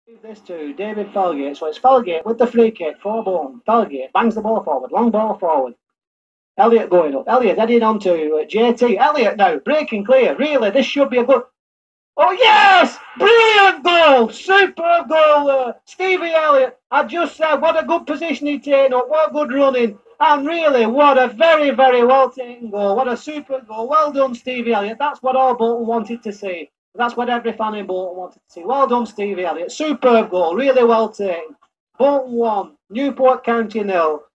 This to David Felgate. So it's Felgate with the free kick for Bolton. Felgate bangs the ball forward, long ball forward. Elliott going up. Elliott heading on to JT. Elliott now breaking clear. Really, this should be a good. Oh yes! Brilliant goal! Superb goal, Stevie Elliott. I just said what a good position he'd taken up, what good running, and really what a very, very well taken goal. What a super goal. Well done, Stevie Elliott. That's what all Bolton wanted to see. That's what every fan in Bolton wanted to see. Well done, Stevie Elliott. Superb goal, really well taken. Bolton 1, Newport County 0.